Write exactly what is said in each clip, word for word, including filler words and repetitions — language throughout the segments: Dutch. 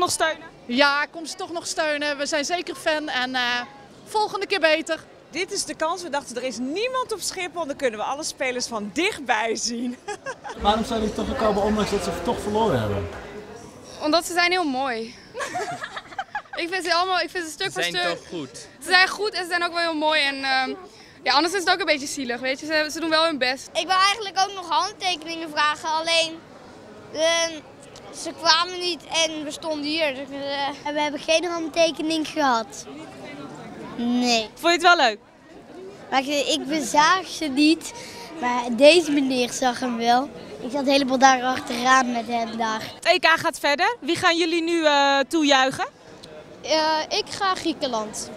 nog steunen? Ja, ik kom ze toch nog steunen. We zijn zeker fan en uh, volgende keer beter. Dit is de kans. We dachten er is niemand op Schiphol. Dan kunnen we alle spelers van dichtbij zien. Waarom zijn jullie toch gekomen ondanks dat ze toch verloren hebben? Omdat ze zijn heel mooi. ik vind ze allemaal, ik vind ze stuk voor stuk. Ze zijn toch goed? Ze zijn goed en ze zijn ook wel heel mooi. En, uh, ja, anders is het ook een beetje zielig, weet je. Ze, ze doen wel hun best. Ik wil eigenlijk ook nog handtekeningen vragen, alleen uh, ze kwamen niet en we stonden hier. Dus, uh, we hebben geen handtekening gehad. Nee. Vond je het wel leuk? Maar ik, ik bezaag ze niet, maar deze meneer zag hem wel. Ik zat helemaal daar achteraan met hem daar. Het E K gaat verder. Wie gaan jullie nu uh, toejuichen? Uh, ik ga Griekenland.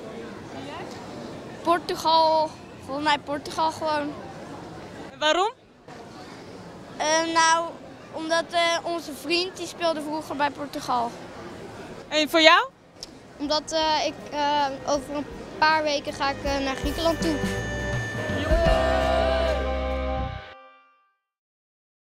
Portugal, volgens mij Portugal gewoon. Waarom? Uh, nou, omdat uh, onze vriend die speelde vroeger bij Portugal. En voor jou? Omdat uh, ik uh, over een paar weken ga ik uh, naar Griekenland toe.